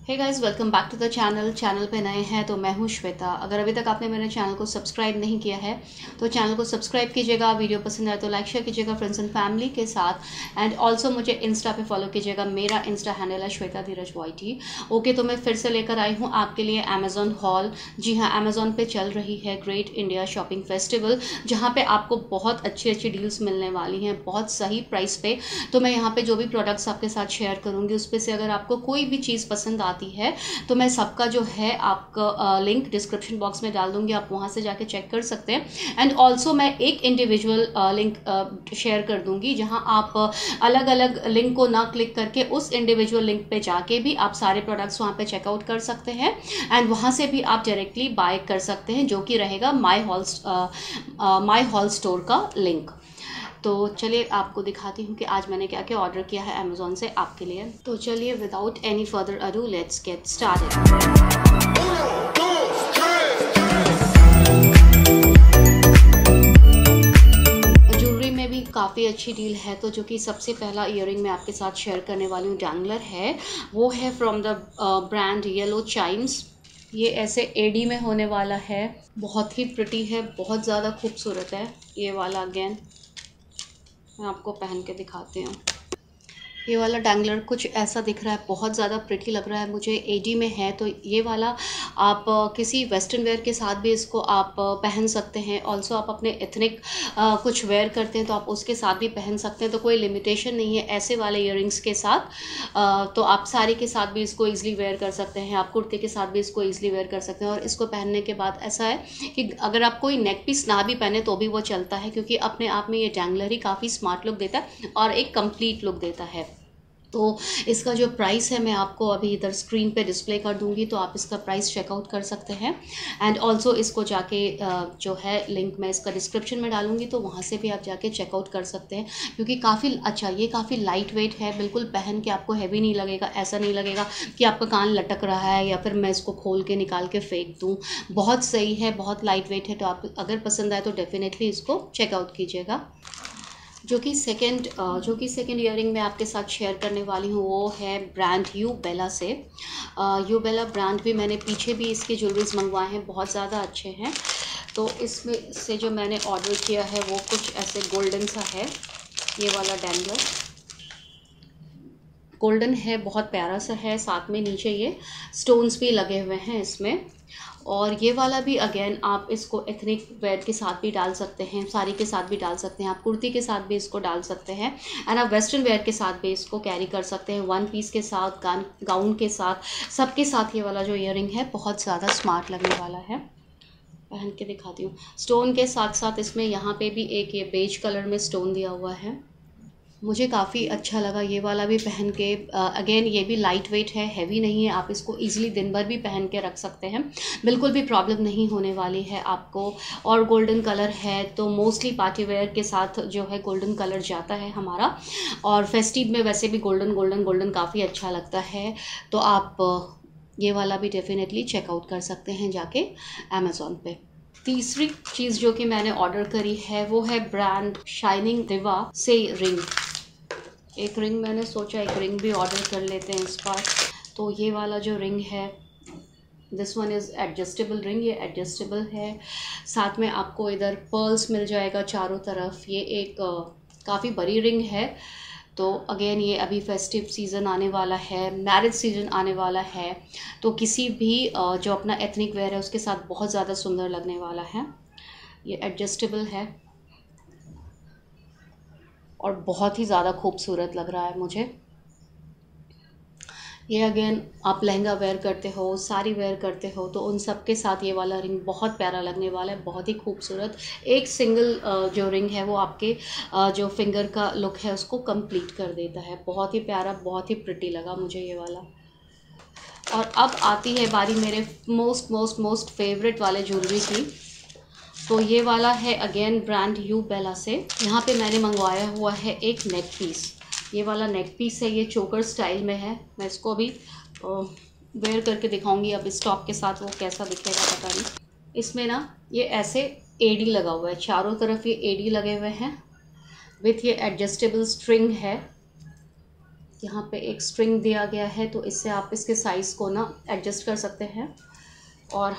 Hey guys, welcome back to the channel पे नए हैं तो मैं हूं श्वेता। अगर अभी तक आपने मेरे चैनल को सब्सक्राइब नहीं किया है तो चैनल को सब्सक्राइब कीजिएगा। वीडियो पसंद आए तो लाइक शेयर कीजिएगा फ्रेंड्स एंड फैमिली के साथ। एंड ऑल्सो मुझे इंस्टा पे फॉलो कीजिएगा। मेरा इंस्टा हैंडल है श्वेता धीरज YT। ओके, तो मैं फिर से लेकर आई हूँ आपके लिए अमेजोन हॉल। जी हाँ, अमेजोन पे चल रही है ग्रेट इंडिया शॉपिंग फेस्टिवल, जहाँ पे आपको बहुत अच्छी अच्छी डील्स मिलने वाली हैं बहुत सही प्राइस पे। तो मैं यहाँ पे जो भी प्रोडक्ट्स आपके साथ शेयर करूँगी उस पर से अगर आपको कोई भी चीज़ पसंद आती है तो मैं सबका जो है आपका लिंक डिस्क्रिप्शन बॉक्स में डाल दूंगी, आप वहां से जाके चेक कर सकते हैं। एंड ऑल्सो मैं एक इंडिविजुअल लिंक शेयर कर दूंगी जहां आप अलग अलग लिंक को ना क्लिक करके उस इंडिविजुअल लिंक पे जाके भी आप सारे प्रोडक्ट्स वहां पे चेकआउट कर सकते हैं। एंड वहां से भी आप डायरेक्टली बाय कर सकते हैं, जो कि रहेगा माई हॉल स्टोर का लिंक। तो चलिए आपको दिखाती हूँ कि आज मैंने क्या क्या ऑर्डर किया है अमेजोन से आपके लिए। तो चलिए without any further ado let's get started. Jewellery में भी काफ़ी अच्छी डील है। तो जो कि सबसे पहला ईयरिंग मैं आपके साथ शेयर करने वाली हूँ डैंगलर है, वो है from the brand yellow chimes. ये ऐसे एडी में होने वाला है, बहुत ही प्रिटी है, बहुत ज़्यादा खूबसूरत है ये वाला। अगेन मैं आपको पहन के दिखाती हूँ। ये वाला डैंगलर कुछ ऐसा दिख रहा है, बहुत ज़्यादा प्रिटी लग रहा है मुझे। एडी में है तो ये वाला आप किसी वेस्टर्न वेयर के साथ भी इसको आप पहन सकते हैं। ऑल्सो आप अपने एथनिक कुछ वेयर करते हैं तो आप उसके साथ भी पहन सकते हैं, तो कोई लिमिटेशन नहीं है ऐसे वाले ईयरिंग्स के साथ। तो आप साड़ी के साथ भी इसको ईजिली वेयर कर सकते हैं, आप कुर्ते के साथ भी इसको ईजिली वेयर कर सकते हैं। और इसको पहनने के बाद ऐसा है कि अगर आप कोई नेक पीस ना भी पहने तो भी वो चलता है, क्योंकि अपने आप में ये डैंगलर ही काफ़ी स्मार्ट लुक देता है और एक कंप्लीट लुक देता है। तो इसका जो प्राइस है मैं आपको अभी इधर स्क्रीन पे डिस्प्ले कर दूंगी, तो आप इसका प्राइस चेकआउट कर सकते हैं। एंड ऑल्सो इसको जाके जो है लिंक मैं इसका डिस्क्रिप्शन में डालूंगी, तो वहाँ से भी आप जाके चेकआउट कर सकते हैं। क्योंकि काफ़ी अच्छा, ये काफ़ी लाइट वेट है, बिल्कुल पहन के आपको हैवी नहीं लगेगा। ऐसा नहीं लगेगा कि आपका कान लटक रहा है या फिर मैं इसको खोल के निकाल के फेंक दूँ। बहुत सही है, बहुत लाइट वेट है। तो आप अगर पसंद आए तो डेफिनेटली इसको चेकआउट कीजिएगा। जो कि सेकेंड ईयरिंग मैं आपके साथ शेयर करने वाली हूँ वो है ब्रांड यू बेला से। यू बेला ब्रांड भी मैंने पीछे भी इसके ज्वेलरीज मंगवाए हैं, बहुत ज़्यादा अच्छे हैं। तो इसमें से जो मैंने ऑर्डर किया है वो कुछ ऐसे गोल्डन सा है। ये वाला डैंगलर गोल्डन है, बहुत प्यारा सा है। साथ में नीचे ये स्टोन्स भी लगे हुए हैं इसमें। और ये वाला भी अगेन आप इसको एथनिक वेयर के साथ भी डाल सकते हैं, साड़ी के साथ भी डाल सकते हैं, आप कुर्ती के साथ भी इसको डाल सकते हैं। एंड आप वेस्टर्न वेयर के साथ भी इसको कैरी कर सकते हैं, वन पीस के साथ, गाउन के साथ, सबके साथ। ये वाला जो ईयरिंग है बहुत ज़्यादा स्मार्ट लगने वाला है। पहन के दिखाती हूँ। स्टोन के साथ साथ इसमें यहाँ पे भी एक ये बेज कलर में स्टोन दिया हुआ है, मुझे काफ़ी अच्छा लगा ये वाला भी पहन के। अगेन ये भी लाइट वेट है, हैवी नहीं है, आप इसको इजीली दिन भर भी पहन के रख सकते हैं, बिल्कुल भी प्रॉब्लम नहीं होने वाली है आपको। और गोल्डन कलर है तो मोस्टली पार्टी वेयर के साथ जो है गोल्डन कलर जाता है हमारा, और फेस्टिव में वैसे भी गोल्डन गोल्डन गोल्डन काफ़ी अच्छा लगता है। तो आप ये वाला भी डेफिनेटली चेकआउट कर सकते हैं जाके अमेज़ॉन पे। तीसरी चीज़ जो कि मैंने ऑर्डर करी है वो है ब्रांड शाइनिंग दिवा से रिंग। एक रिंग मैंने सोचा एक रिंग भी ऑर्डर कर लेते हैं इस बार। तो ये वाला जो रिंग है, this one is adjustable ring, ये एडजस्टेबल है। साथ में आपको इधर पर्ल्स मिल जाएगा चारों तरफ। ये एक काफ़ी बड़ी रिंग है। तो अगेन ये अभी फेस्टिव सीज़न आने वाला है, मैरिज सीज़न आने वाला है, तो किसी भी जो अपना एथनिक वेयर है उसके साथ बहुत ज़्यादा सुंदर लगने वाला है। ये एडजस्टेबल है और बहुत ही ज़्यादा खूबसूरत लग रहा है मुझे ये। अगेन आप लहंगा वेयर करते हो, साड़ी वेयर करते हो, तो उन सब के साथ ये वाला रिंग बहुत प्यारा लगने वाला है, बहुत ही खूबसूरत। एक सिंगल जो रिंग है वो आपके जो फिंगर का लुक है उसको कंप्लीट कर देता है। बहुत ही प्यारा, बहुत ही प्रिटी लगा मुझे ये वाला। और अब आती है बारी मेरे मोस्ट फेवरेट वाले ज्वेलरी की। तो ये वाला है अगेन ब्रांड यू बेला से। यहाँ पे मैंने मंगवाया हुआ है एक नेक पीस। ये वाला नेक पीस है, ये चोकर स्टाइल में है। मैं इसको भी वेयर करके दिखाऊंगी अब इस टॉप के साथ, वो कैसा दिखेगा पता नहीं। इसमें ना ये ऐसे एडी लगा हुआ है, चारों तरफ ये एडी लगे हुए हैं, विथ ये एडजस्टेबल स्ट्रिंग है। यहाँ पे एक स्ट्रिंग दिया गया है, तो इससे आप इसके साइज़ को ना एडजस्ट कर सकते हैं। और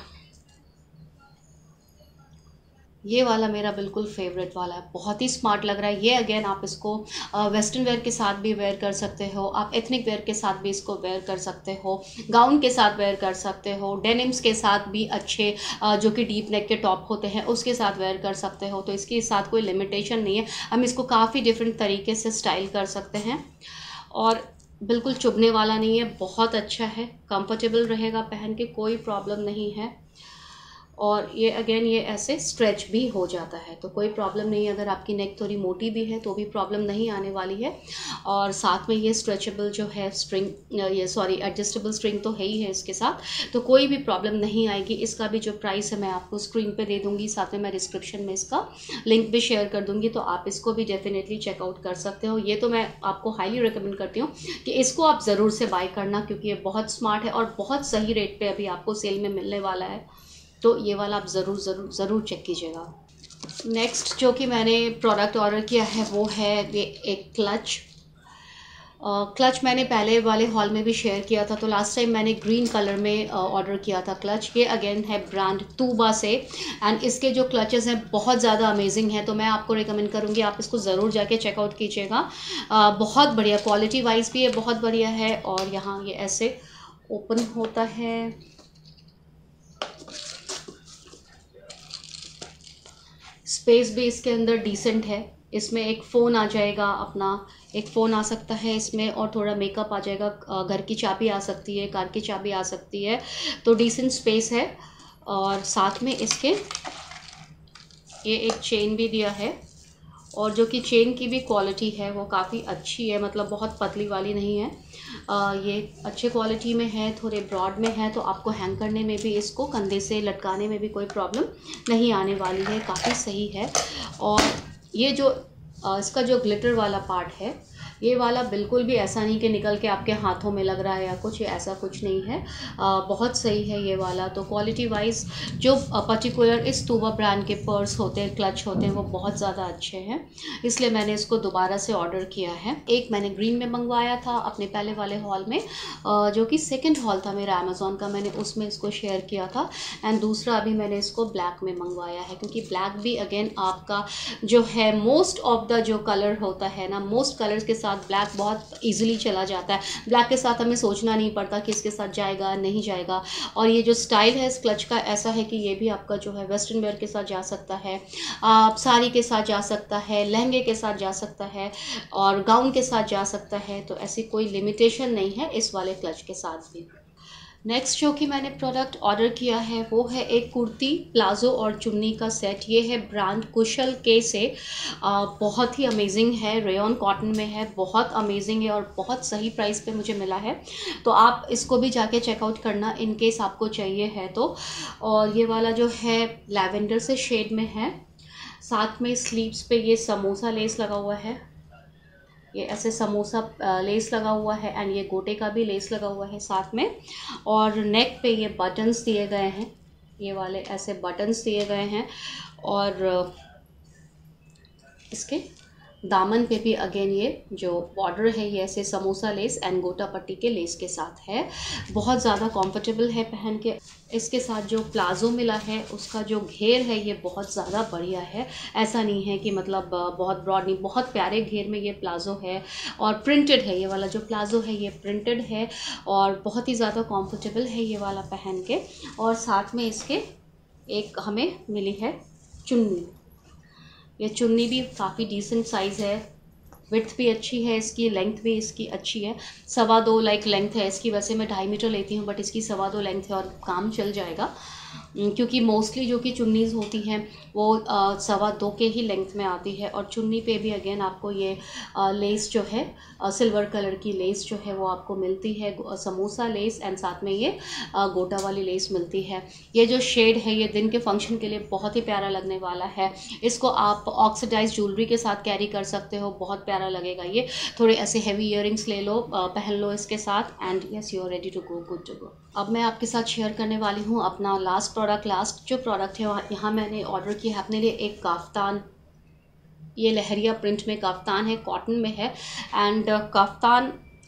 ये वाला मेरा बिल्कुल फेवरेट वाला है, बहुत ही स्मार्ट लग रहा है ये। अगेन आप इसको वेस्टर्न वेयर के साथ भी वेयर कर सकते हो, आप एथनिक वेयर के साथ भी इसको वेयर कर सकते हो, गाउन के साथ वेयर कर सकते हो, डेनिम्स के साथ भी अच्छे जो कि डीप नेक के टॉप होते हैं उसके साथ वेयर कर सकते हो। तो इसके साथ कोई लिमिटेशन नहीं है, हम इसको काफ़ी डिफरेंट तरीके से स्टाइल कर सकते हैं। और बिल्कुल चुभने वाला नहीं है, बहुत अच्छा है, कंफर्टेबल रहेगा पहन के, कोई प्रॉब्लम नहीं है। और ये अगेन ये ऐसे स्ट्रेच भी हो जाता है, तो कोई प्रॉब्लम नहीं है। अगर आपकी नेक थोड़ी मोटी भी है तो भी प्रॉब्लम नहीं आने वाली है। और साथ में ये स्ट्रेचेबल जो है स्ट्रिंग, ये सॉरी एडजस्टेबल स्ट्रिंग तो है ही है इसके साथ, तो कोई भी प्रॉब्लम नहीं आएगी। इसका भी जो प्राइस है मैं आपको स्क्रीन पे दे दूँगी, साथ में मैं डिस्क्रिप्शन में इसका लिंक भी शेयर कर दूँगी, तो आप इसको भी डेफिनेटली चेकआउट कर सकते हो। ये तो मैं आपको हाईली रिकमेंड करती हूँ कि इसको आप ज़रूर से बाय करना, क्योंकि ये बहुत स्मार्ट है और बहुत सही रेट पर अभी आपको सेल में मिलने वाला है। तो ये वाला आप ज़रूर ज़रूर ज़रूर चेक कीजिएगा। नेक्स्ट जो कि मैंने प्रोडक्ट ऑर्डर किया है वो है ये एक क्लच। क्लच मैंने पहले वाले हॉल में भी शेयर किया था, तो लास्ट टाइम मैंने ग्रीन कलर में ऑर्डर किया था क्लच। ये अगेन है ब्रांड तूबा से, एंड इसके जो क्लचेस हैं बहुत ज़्यादा अमेजिंग है, तो मैं आपको रिकमेंड करूँगी आप इसको ज़रूर जाके चेकआउट कीजिएगा। बहुत बढ़िया क्वालिटी वाइज भी ये बहुत बढ़िया है। और यहाँ ये ऐसे ओपन होता है, स्पेस भी इसके अंदर डिसेंट है। इसमें एक फ़ोन आ जाएगा अपना, एक फ़ोन आ सकता है इसमें, और थोड़ा मेकअप आ जाएगा, घर की चाबी आ सकती है, कार की चाबी आ सकती है, तो डिसेंट स्पेस है। और साथ में इसके ये एक चेन भी दिया है, और जो कि चेन की भी क्वालिटी है वो काफ़ी अच्छी है, मतलब बहुत पतली वाली नहीं है। ये अच्छे क्वालिटी में है, थोड़े ब्रॉड में है, तो आपको हैंग करने में भी, इसको कंधे से लटकाने में भी कोई प्रॉब्लम नहीं आने वाली है, काफ़ी सही है। और ये जो इसका जो ग्लिटर वाला पार्ट है, ये वाला बिल्कुल भी ऐसा नहीं कि निकल के आपके हाथों में लग रहा है या कुछ, ऐसा कुछ नहीं है। बहुत सही है ये वाला। तो क्वालिटी वाइज जो पर्टिकुलर इस तूबा ब्रांड के पर्स होते हैं, क्लच होते हैं, वो बहुत ज़्यादा अच्छे हैं, इसलिए मैंने इसको दोबारा से ऑर्डर किया है। एक मैंने ग्रीन में मंगवाया था अपने पहले वाले हॉल में, जो कि सेकेंड हॉल था मेरा अमेज़ॉन का, मैंने उसमें इसको शेयर किया था। एंड दूसरा अभी मैंने इसको ब्लैक में मंगवाया है, क्योंकि ब्लैक भी अगेन आपका जो है मोस्ट ऑफ द जो कलर होता है ना, मोस्ट कलर्स के साथ ब्लैक बहुत इजीली चला जाता है। ब्लैक के साथ हमें सोचना नहीं पड़ता कि इसके साथ जाएगा नहीं जाएगा। और ये जो स्टाइल है इस क्लच का ऐसा है कि ये भी आपका जो है वेस्टर्न वेयर के साथ जा सकता है, आप साड़ी के साथ जा सकता है, लहंगे के साथ जा सकता है, और गाउन के साथ जा सकता है, तो ऐसी कोई लिमिटेशन नहीं है इस वाले क्लच के साथ भी। नेक्स्ट जो कि मैंने प्रोडक्ट ऑर्डर किया है वो है एक कुर्ती, प्लाजो और चुन्नी का सेट। ये है ब्रांड कुशल के से। बहुत ही अमेजिंग है, रेयॉन कॉटन में है, बहुत अमेजिंग है और बहुत सही प्राइस पे मुझे मिला है, तो आप इसको भी जाके चेकआउट करना इन केस आपको चाहिए है तो। और ये वाला जो है लैवेंडर से शेड में है, साथ में स्लीव्स पे ये समोसा लेस लगा हुआ है, ये ऐसे समोसा लेस लगा हुआ है, एंड ये गोटे का भी लेस लगा हुआ है साथ में। और नेक पे ये बटन्स दिए गए हैं, ये वाले ऐसे बटन्स दिए गए हैं। और इसके दामन पे भी अगेन ये जो बॉर्डर है ये ऐसे समोसा लेस एंड गोटा पट्टी के लेस के साथ है, बहुत ज़्यादा कंफर्टेबल है पहन के। इसके साथ जो प्लाजो मिला है उसका जो घेर है ये बहुत ज़्यादा बढ़िया है, ऐसा नहीं है कि मतलब बहुत ब्रॉड नहीं, बहुत प्यारे घेर में ये प्लाजो है, और प्रिंटेड है, ये वाला जो प्लाजो है ये प्रिंटेड है, और बहुत ही ज़्यादा कंफर्टेबल है ये वाला पहन के। और साथ में इसके एक हमें मिली है चुन्नी, ये चुन्नी भी काफ़ी डिसेंट साइज़ है, विड्थ भी अच्छी है इसकी, लेंथ भी इसकी अच्छी है, 2.25 लाइक लेंथ है इसकी। वैसे मैं 2.5 मीटर लेती हूँ, बट इसकी 2.25 लेंथ है और काम चल जाएगा, क्योंकि मोस्टली जो कि चुन्नीज़ होती हैं वो 2.25 के ही लेंथ में आती है। और चुन्नी पे भी अगेन आपको ये लेस जो है सिल्वर कलर की लेस जो है वो आपको मिलती है, समोसा लेस, एंड साथ में ये गोटा वाली लेस मिलती है। ये जो शेड है ये दिन के फंक्शन के लिए बहुत ही प्यारा लगने वाला है, इसको आप ऑक्सीडाइज ज्वेलरी के साथ कैरी कर सकते हो, बहुत प्यारा लगेगा ये। थोड़े ऐसे हैवी ईयरिंग्स ले लो, पहन लो इसके साथ, and yes you are ready to go, good to go. अब मैं आपके साथ शेयर करने वाली हूँ अपना लास्ट जो प्रोडक्ट है यहाँ मैंने ऑर्डर किया है अपने लिए एक काफ्तान। ये लहरिया प्रिंट में काफ्तान है, कॉटन में है, एंड काफ्तान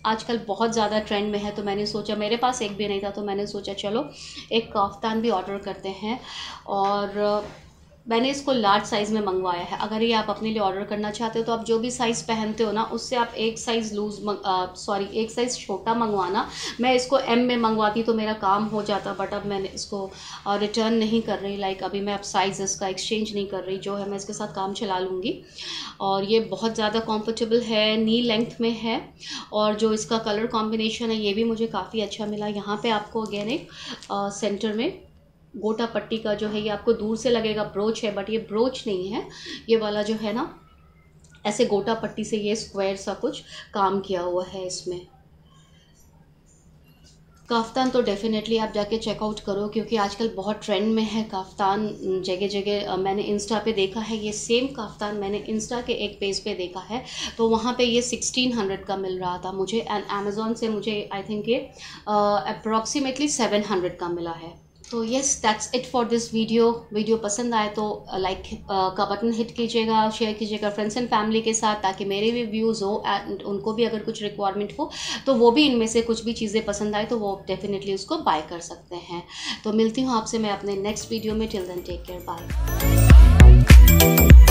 आजकल बहुत ज़्यादा ट्रेंड में है, तो मैंने सोचा, मेरे पास एक भी नहीं था, तो मैंने सोचा चलो एक काफ्तान भी ऑर्डर करते हैं। और मैंने इसको लार्ज साइज़ में मंगवाया है। अगर ये आप अपने लिए ऑर्डर करना चाहते हो तो आप जो भी साइज़ पहनते हो ना, उससे आप एक साइज़ एक साइज़ छोटा मंगवाना। मैं इसको एम में मंगवाती तो मेरा काम हो जाता, बट अब मैंने इसको रिटर्न नहीं कर रही। लाइक अभी मैं अब साइज़ का एक्सचेंज नहीं कर रही, जो है मैं इसके साथ काम चला लूँगी। और ये बहुत ज़्यादा कंफर्टेबल है, नी लेंथ में है, और जो इसका कलर कॉम्बिनेशन है ये भी मुझे काफ़ी अच्छा मिला। यहाँ पे आपको अगेन एक सेंटर में गोटा पट्टी का जो है, ये आपको दूर से लगेगा ब्रोच है, बट ये ब्रोच नहीं है। ये वाला जो है ना, ऐसे गोटा पट्टी से ये स्क्वायर सा कुछ काम किया हुआ है इसमें। काफ्तान तो डेफिनेटली आप जाके चेकआउट करो, क्योंकि आजकल बहुत ट्रेंड में है काफ्तान। जगह जगह मैंने इंस्टा पे देखा है, ये सेम काफ्तान मैंने इंस्टा के एक पेज पे देखा है, तो वहाँ पे ये 1600 का मिल रहा था मुझे, एंड अमेज़ॉन से मुझे आई थिंक ये अप्रॉक्सीमेटली 700 का मिला है। तो yes, that's it for this video पसंद आए तो लाइक का बटन हिट कीजिएगा, शेयर कीजिएगा फ्रेंड्स एंड फैमिली के साथ, ताकि मेरे भी व्यूज़ हो एंड उनको भी अगर कुछ रिक्वायरमेंट हो तो वो भी इनमें से कुछ भी चीज़ें पसंद आए तो वो डेफिनेटली उसको बाय कर सकते हैं। तो मिलती हूँ आपसे मैं अपने नेक्स्ट वीडियो में। Till then take care, bye.